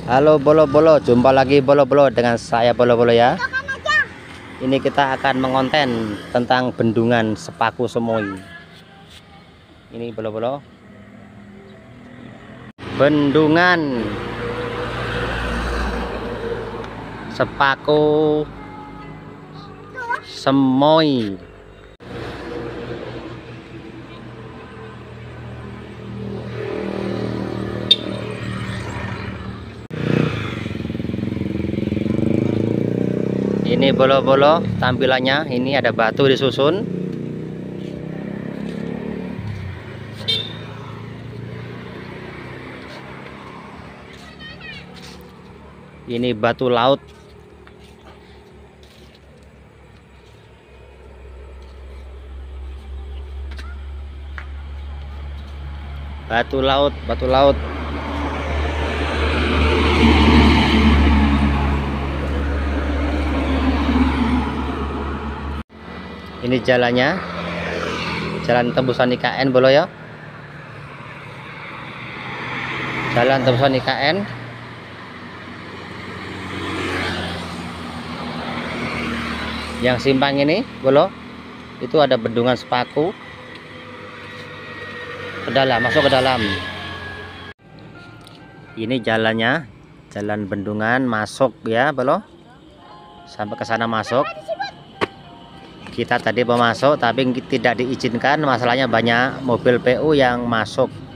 Halo bolo-bolo, jumpa lagi bolo-bolo dengan saya bolo-bolo ya. Ini kita akan mengonten tentang bendungan Sepaku Semoy. Ini bolo-bolo. Bendungan Sepaku Semoy. Ini bolo-bolo tampilannya. Ini ada batu disusun. Ini batu laut. Batu laut, batu laut. Ini jalannya, jalan tembusan IKN bolo ya. Jalan tembusan IKN. Yang simpang ini bolo, itu ada bendungan Sepaku. Ke dalam, masuk ke dalam. Ini jalannya, jalan bendungan masuk ya bolo. Sampai ke sana masuk. Kita tadi mau masuk tapi tidak diizinkan, masalahnya banyak mobil PU yang masuk.